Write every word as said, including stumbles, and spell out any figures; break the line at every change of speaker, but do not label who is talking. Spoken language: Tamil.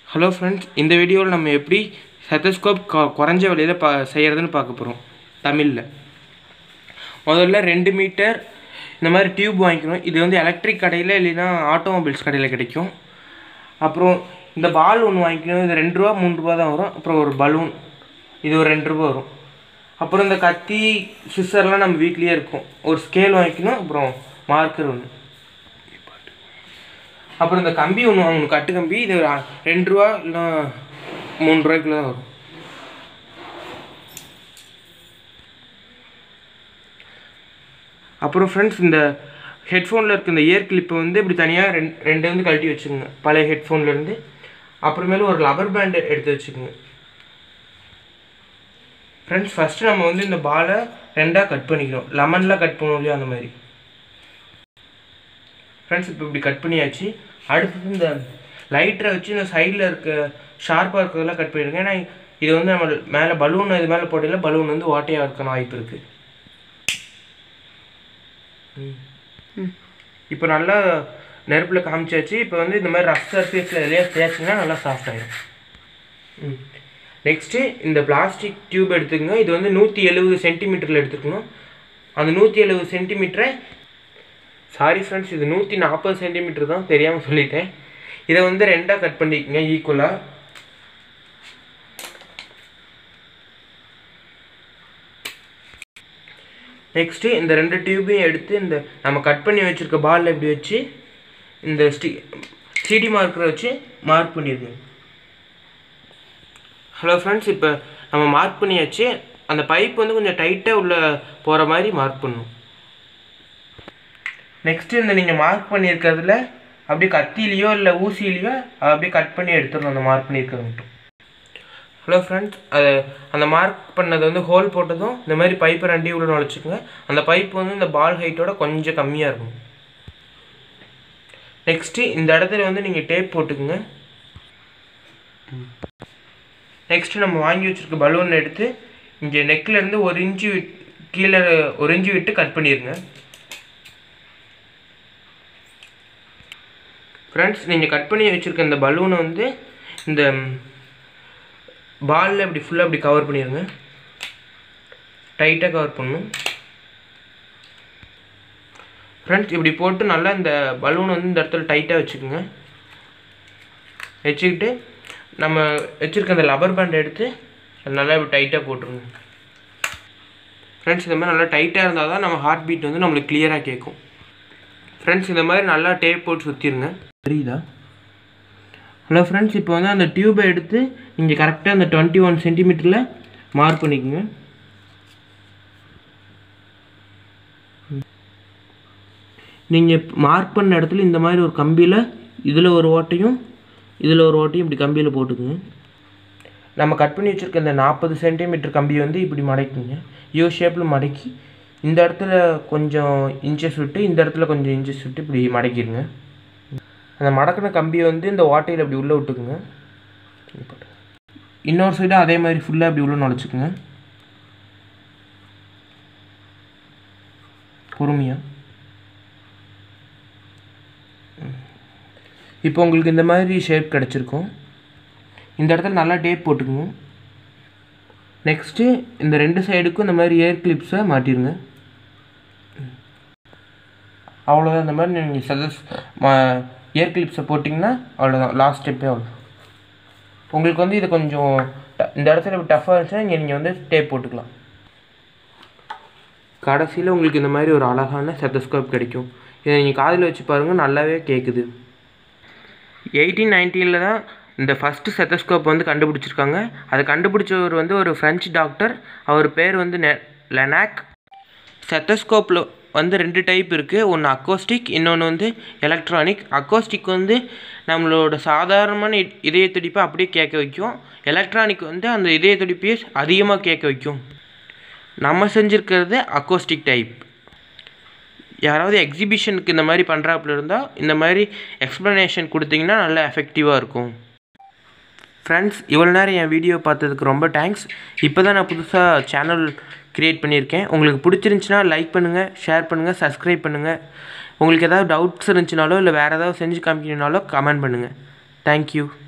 Hello friends, இந்த வீடியோவில் நம்ம எப்படி ஸ்டெத்தோஸ்கோப் குறைஞ்ச விலையில பா செய்யறதுன்னு பார்க்க போகிறோம் தமிழில். முதல்ல ரெண்டு மீட்டர் இந்த மாதிரி டியூப் வாங்கிக்கணும். இது வந்து எலக்ட்ரிக் கடையில் இல்லைன்னா ஆட்டோமொபைல்ஸ் கடையில் கிடைக்கும். அப்புறம் இந்த பால் ஒன்று வாங்கிக்கணும். இது ரெண்டு ரூபா மூணு ரூபா தான் வரும். அப்புறம் ஒரு பலூன், இது ஒரு ரெண்டு ரூபா வரும். அப்புறம் இந்த கத்தி சிஸ்ஸர்லாம் நம்ம வீட்லேயே இருக்கும். ஒரு ஸ்கேல் வாங்கிக்கணும். அப்புறம் மார்க்கர் ஒன்று, அப்புறம் இந்த கம்பி ஒன்று வாங்கணும், கட்டு கம்பி. இது ரெண்டு ரூபா இல்லை மூணு ரூபாய்க்குள்ள தான் வரும். அப்புறம் ஃப்ரெண்ட்ஸ், இந்த ஹெட்ஃபோனில் இருக்க இந்த இயர் கிளிப்பை வந்து இப்படி தனியாக ரெண்டு ரெண்டு வந்து கழட்டி வச்சுக்கோங்க பழைய ஹெட்ஃபோன்லேருந்து. அப்புறமேலும் ஒரு ரப்பர் பேண்டு எடுத்து வச்சுக்கோங்க. ஃப்ரெண்ட்ஸ், ஃபஸ்ட்டு நம்ம வந்து இந்த பாலை ரெண்டாக கட் பண்ணிக்கணும். லெமனில் கட் பண்ணுவோம் இல்லையா, அந்த மாதிரி. ஃப்ரெண்ட்ஸ், இப்போ இப்படி கட் பண்ணியாச்சு. அடுத்தது இந்த லைட்டரை வச்சு இந்த சைடில் இருக்க ஷார்ப்பாக இருக்கிறதெல்லாம் கட் பண்ணிடுங்க. ஏன்னா இது வந்து நம்ம மேலே பலூன் இது மேலே போட்டில பலூன் வந்து ஓட்டையாக இருக்கணும் வாய்ப்பு இருக்குது. இப்போ நல்லா நெருப்பில் காமிச்சாச்சு. இப்போ வந்து இந்த மாதிரி ரஃப் சர்ஃபேஸில் எதையா தேய்ச்சிங்கன்னா நல்லா சாஃப்ட் ஆகிடும். ம் நெக்ஸ்ட்டு இந்த பிளாஸ்டிக் டியூப் எடுத்துக்கோங்க. இது வந்து நூற்றி எழுபது சென்டிமீட்டரில் எடுத்துக்கணும். அந்த நூற்றி எழுபது சென்டிமீட்டரை சாரி ஃப்ரெண்ட்ஸ், இது நூற்றி நாற்பது சென்டிமீட்டர் தான், தெரியாமல் சொல்லிட்டேன். இதை வந்து ரெண்டாக கட் பண்ணிக்கோங்க ஈக்குவலாக. நெக்ஸ்ட்டு இந்த ரெண்டு டியூபையும் எடுத்து இந்த நம்ம கட் பண்ணி வச்சுருக்க பாலில் இப்படி வச்சு இந்த ஸ்டி சிடி மார்க்கரை வச்சு மார்க் பண்ணிடுங்க. ஹலோ ஃப்ரெண்ட்ஸ், இப்போ நம்ம மார்க் பண்ணியாச்சு. அந்த பைப் வந்து கொஞ்சம் டைட்டாக உள்ளே போகிற மாதிரி மார்க் பண்ணணும். நெக்ஸ்ட்டு இந்த நீங்கள் மார்க் பண்ணியிருக்கிறதுல அப்படியே கத்திலையோ இல்லை ஊசியிலையோ அப்படியே கட் பண்ணி எடுத்துடணும் அந்த மார்க் பண்ணியிருக்கிறது மட்டும். ஹலோ ஃப்ரெண்ட்ஸ், அது அந்த மார்க் பண்ணது வந்து ஹோல் போட்டதும் இந்த மாதிரி பைப்பை ரெண்டையும் உள்ள நுழைச்சிக்கோங்க. அந்த பைப் வந்து இந்த பால் ஹைட்டோட கொஞ்சம் கம்மியாக இருக்கும். நெக்ஸ்ட்டு இந்த இடத்துல வந்து நீங்கள் டேப் போட்டுக்குங்க. நெக்ஸ்ட்டு நம்ம வாங்கி வச்சுருக்க பலூன் எடுத்து இங்கே நெக்லேருந்து ஒரு இன்ச்சு கீழே ஒரு இன்ச்சு விட்டு கட் பண்ணிடுங்க. ஃப்ரெண்ட்ஸ், நீங்கள் கட் பண்ணி வச்சுருக்க இந்த பலூனை வந்து இந்த பாலில் இப்படி ஃபுல்லாக இப்படி கவர் பண்ணிடுங்க. டைட்டாக கவர் பண்ணணும். ஃப்ரெண்ட்ஸ், இப்படி போட்டு நல்லா இந்த பலூனை வந்து இந்த இடத்துல டைட்டாக வச்சுக்கோங்க. வச்சுக்கிட்டு நம்ம வச்சுருக்க அந்த ரப்பர் பேண்ட் எடுத்து நல்லா இப்படி டைட்டாக போட்டுருங்க. ஃப்ரெண்ட்ஸ், இந்த மாதிரி நல்லா டைட்டாக இருந்தால் தான் நம்ம ஹார்ட் பீட் வந்து நம்மளுக்கு கிளியராக கேட்கும். ஃப்ரெண்ட்ஸ், இந்த மாதிரி நல்லா டேப் போட்டு சுற்றிடுங்க. தெரியுதா? ஹலோ ஃப்ரெண்ட்ஸ், இப்போ வந்து அந்த டியூபை எடுத்து இங்கே கரெக்டாக அந்த டுவெண்ட்டி ஒன் சென்டிமீட்டரில் மார்க் பண்ணிக்கோங்க. நீங்கள் மார்க் பண்ண இடத்துல இந்த மாதிரி ஒரு கம்பியில் இதில் ஒரு ஓட்டையும் இதில் ஒரு ஓட்டையும் இப்படி கம்பியில் போட்டுக்குங்க. நம்ம கட் பண்ணி வச்சுருக்க இந்த நாற்பது சென்டிமீட்டர் கம்பியை வந்து இப்படி மடக்குங்க. யூ ஷேப்பில் மடக்கி இந்த இடத்துல கொஞ்சம் இன்ச்சஸ் விட்டு இந்த இடத்துல கொஞ்சம் இன்ச்சஸ் விட்டு இப்படி மடக்கிடுங்க. அந்த மடக்கின கம்பியை வந்து இந்த ஓட்டையில் அப்படி உள்ளே விட்டுக்குங்க. இன்னொரு சைடு அதே மாதிரி ஃபுல்லாக அப்படி உள்ளே நுழைச்சிக்குங்க பொறுமையாக. இப்போ உங்களுக்கு இந்த மாதிரி ஷேப் கிடச்சிருக்கும். இந்த இடத்துல நல்லா டேப் போட்டுக்குங்க. நெக்ஸ்ட்டு இந்த ரெண்டு சைடுக்கும் இந்த மாதிரி ஏர் கிளிப்ஸை மாட்டிடுங்க. அவ்வளோதான். இந்த மாதிரி நீங்கள் சஜஸ் ஏர் கிளிப்ஸை போட்டிங்கன்னா அவ்வளோதான், லாஸ்ட் ஸ்டெப்பே அவ்வளோ. உங்களுக்கு வந்து இது கொஞ்சம் இந்த இடத்துல டஃப்பாக இருந்துச்சுன்னா இங்கே நீங்கள் வந்து டேப் போட்டுக்கலாம். கடைசியில் உங்களுக்கு இந்த மாதிரி ஒரு அழகான ஸ்டெத்தோஸ்கோப் கிடைக்கும். இதை நீங்கள் காதில் வச்சு பாருங்கள், நல்லாவே கேட்குது. எயிட்டீன் நைன்டீனில் தான் இந்த ஃபஸ்ட்டு ஸ்டெத்தோஸ்கோப் வந்து கண்டுபிடிச்சிருக்காங்க. அதை கண்டுபிடிச்சவர் வந்து ஒரு ஃப்ரெஞ்சு டாக்டர். அவர் பேர் வந்து நெ லெனாக். ஸ்டெத்தோஸ்கோப்பில் வந்து ரெண்டு டைப் இருக்குது. ஒன்று அக்கோஸ்டிக், இன்னொன்று வந்து எலக்ட்ரானிக். அக்கோஸ்டிக் வந்து நம்மளோட சாதாரணமான இதய துடிப்பை அப்படியே கேட்க வைக்கும். எலக்ட்ரானிக் வந்து அந்த இதய துடிப்பையே அதிகமாக கேட்க வைக்கும். நம்ம செஞ்சுருக்கிறது அக்கோஸ்டிக் டைப். யாராவது எக்ஸிபிஷனுக்கு இந்த மாதிரி பண்ணுறாப்புல இருந்தால் இந்த மாதிரி எக்ஸ்ப்ளனேஷன் கொடுத்தீங்கன்னா நல்லா எஃபெக்டிவாக இருக்கும். ஃப்ரெண்ட்ஸ், இவ்வளோ நேரம் என் வீடியோ பார்த்ததுக்கு ரொம்ப தேங்க்ஸ். இப்போ தான் நான் புதுசாக சேனல் க்ரியேட் பண்ணியிருக்கேன். உங்களுக்கு பிடிச்சிருந்துச்சின்னா லைக் பண்ணுங்கள், ஷேர் பண்ணுங்கள், சப்ஸ்கிரைப் பண்ணுங்கள். உங்களுக்கு ஏதாவது டவுட்ஸ் இருந்துச்சுனாலோ இல்லை வேறு ஏதாவது செஞ்சு காமிக்கணுனாலோ கமெண்ட் பண்ணுங்கள். தேங்க்யூ.